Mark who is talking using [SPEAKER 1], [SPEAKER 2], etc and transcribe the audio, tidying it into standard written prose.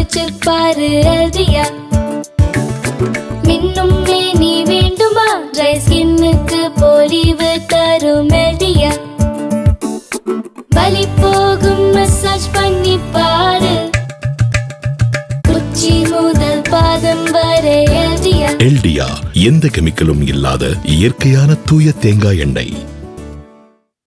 [SPEAKER 1] வச்சு பாரு எல்டியா. மின்னும் மேனி வேண்டுமா? ட்ரை ஸ்கின்னுக்கு பொலிவு தரும் எல்டியா. வலி போகும் மசாஜ் பண்ணி பாரு, உச்சி முதல் பாதம் வரை எல்டியா.
[SPEAKER 2] எல்டியா எந்த கெமிக்கலும் இல்லாத இயற்கையான தூய தேங்காய் எண்ணெய்.